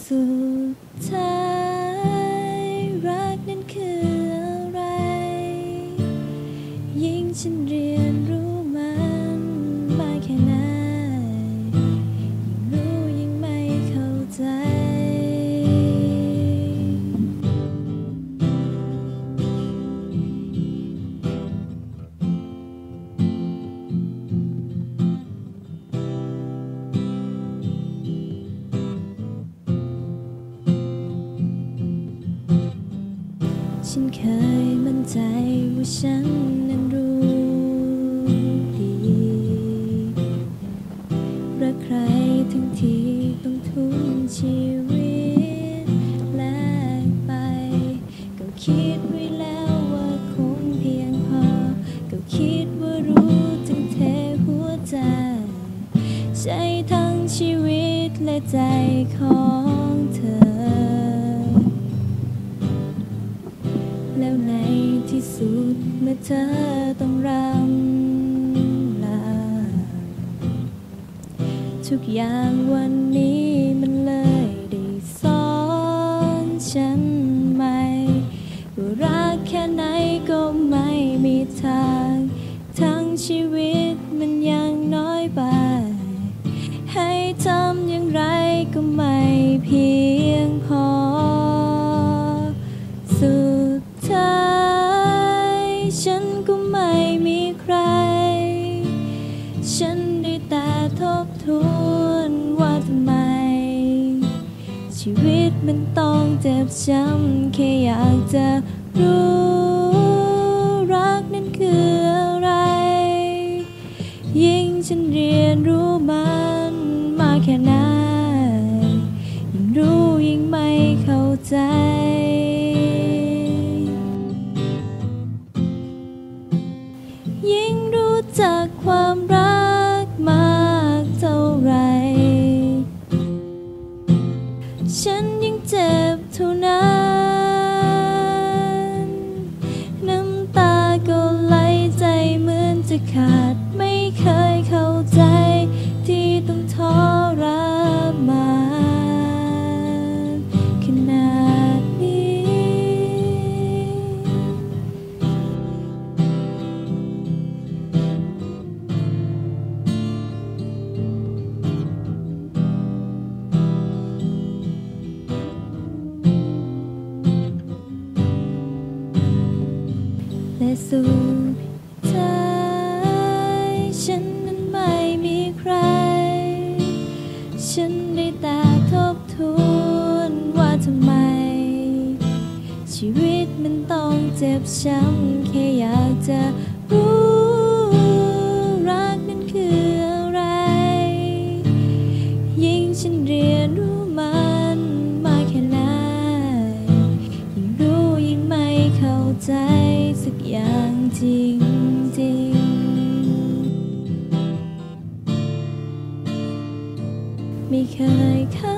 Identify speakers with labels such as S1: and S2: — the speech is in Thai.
S1: สุดท้ายรักนั้นคืออะไรยิ่งฉันเรียนรู้มันมากแค่ไหนยิ่งรู้ยิ่งไม่เข้าใจฉันเคยมั่นใจว่าฉันนั้นรู้ดีรักใครทั้งที่ต้องทุ่มชีวิตแลกไปก็คิดไว้แล้วว่าคงเพียงพอก็คิดว่ารู้ทั้งเทหัวใจใช้ทั้งชีวิตและใจของเธอแล้วในที่สุดเมื่อเธอต้องรำลาทุกอย่างวันนี้มันเลยได้สอนฉันใหม่ว่ารักแค่ไหนก็ไม่มีทางทั้งชีวิตมันยังน้อยไปให้ทำอย่างไรก็ไม่เพียงพอสุดท้ายฉันก็ไม่มีใครฉันได้แต่ทบทวนว่าทำไมชีวิตมันต้องเจ็บช้ำแค่อยากจะรู้รักนั้นคืออะไรยิ่งฉันเรียนรู้มันมากแค่ไหนยิ่งรู้ยิ่งไม่เข้าใจยิ่งรู้จักความรักมากเท่าไรฉันยิ่งเจ็บเท่านั้นน้ำตาก็ไหลใจเหมือนจะขาดไม่เคยเข้าใจที่ต้องทรมานขนาดนี้และสุดท้ายฉันนั้นไม่มีใครฉันได้แต่ทบทวนว่าทำไมชีวิตมันต้องเจ็บช้ำแค่อยากจะรู้รักนั้นคืออะไรยิ่งฉันเรียนรู้มันมากแค่ไหนยิ่งรู้ยิ่งไม่เข้าใจสักอย่างจริงไม่เคยเข้า